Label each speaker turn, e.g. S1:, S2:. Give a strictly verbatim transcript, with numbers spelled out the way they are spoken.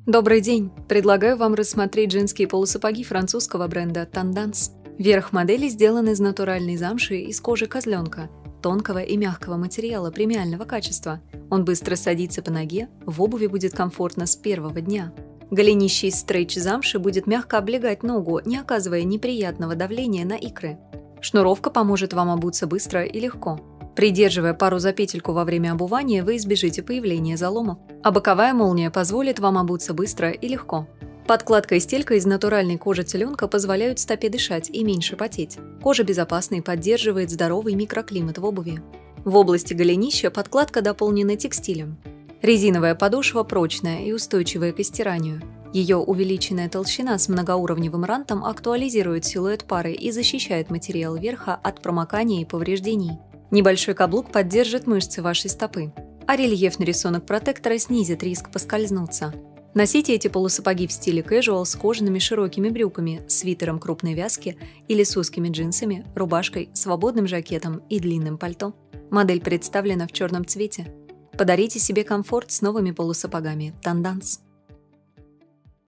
S1: Добрый день! Предлагаю вам рассмотреть женские полусапоги французского бренда Tendance. Верх модели сделан из натуральной замши из кожи козленка, тонкого и мягкого материала премиального качества. Он быстро садится по ноге, в обуви будет комфортно с первого дня. Голенище из стрейч-замши будет мягко облегать ногу, не оказывая неприятного давления на икры. Шнуровка поможет вам обуться быстро и легко. Придерживая пару за петельку во время обувания, вы избежите появления заломов, а боковая молния позволит вам обуться быстро и легко. Подкладка и стелька из натуральной кожи теленка позволяют стопе дышать и меньше потеть. Кожа безопасна и поддерживает здоровый микроклимат в обуви. В области голенища подкладка дополнена текстилем. Резиновая подошва прочная и устойчивая к стиранию. Ее увеличенная толщина с многоуровневым рантом актуализирует силуэт пары и защищает материал верха от промокания и повреждений. Небольшой каблук поддержит мышцы вашей стопы, а рельефный рисунок протектора снизит риск поскользнуться. Носите эти полусапоги в стиле casual с кожаными широкими брюками, свитером крупной вязки или с узкими джинсами, рубашкой, свободным жакетом и длинным пальто. Модель представлена в черном цвете. Подарите себе комфорт с новыми полусапогами Tendance.